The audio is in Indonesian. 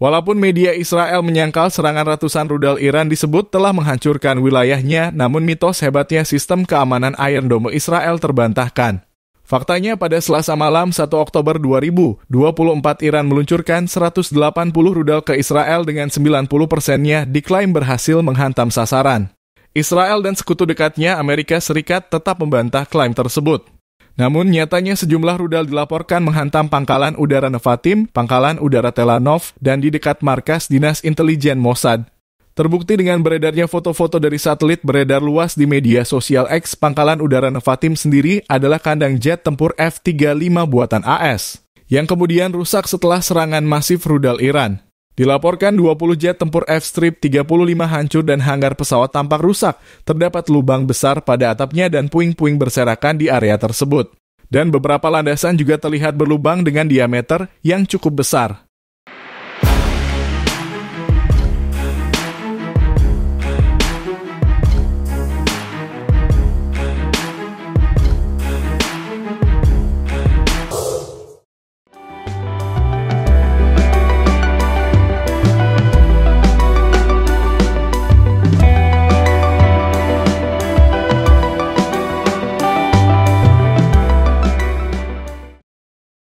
Walaupun media Israel menyangkal serangan ratusan rudal Iran disebut telah menghancurkan wilayahnya, namun mitos hebatnya sistem keamanan Iron Dome Israel terbantahkan. Faktanya pada Selasa malam 1 Oktober 2024 Iran meluncurkan 180 rudal ke Israel dengan 90%-nya diklaim berhasil menghantam sasaran. Israel dan sekutu dekatnya Amerika Serikat tetap membantah klaim tersebut. Namun nyatanya sejumlah rudal dilaporkan menghantam Pangkalan Udara Nevatim, Pangkalan Udara Tel Nof, dan di dekat markas Dinas Intelijen Mossad. Terbukti dengan beredarnya foto-foto dari satelit beredar luas di media sosial X, Pangkalan Udara Nevatim sendiri adalah kandang jet tempur F-35 buatan AS, yang kemudian rusak setelah serangan masif rudal Iran. Dilaporkan 20 jet tempur F-35 hancur dan hanggar pesawat tampak rusak. Terdapat lubang besar pada atapnya dan puing-puing berserakan di area tersebut. Dan beberapa landasan juga terlihat berlubang dengan diameter yang cukup besar.